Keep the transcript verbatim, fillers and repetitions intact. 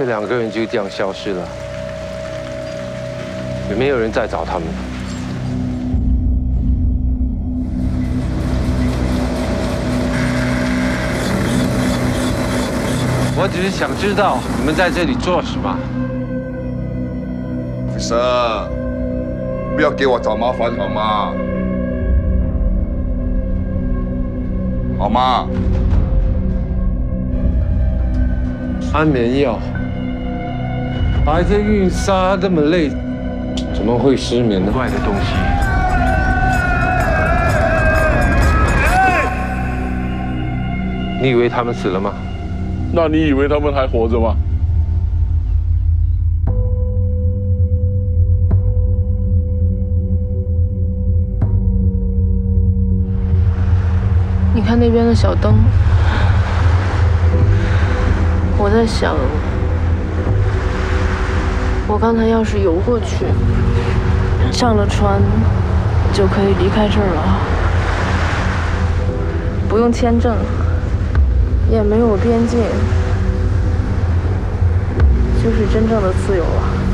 这两个人就这样消失了，有没有人在找他们？我只是想知道你们在这里做什么。 Officer， 不要给我找麻烦好吗？好吗？ 安眠药，白天运沙那么累，怎么会失眠呢？怪的东西。你以为他们死了吗？ 那你以为他们还活着吗？ 你看那边的小灯，我在想，我刚才要是游过去，上了船，就可以离开这儿了，不用签证，也没有边境，就是真正的自由了。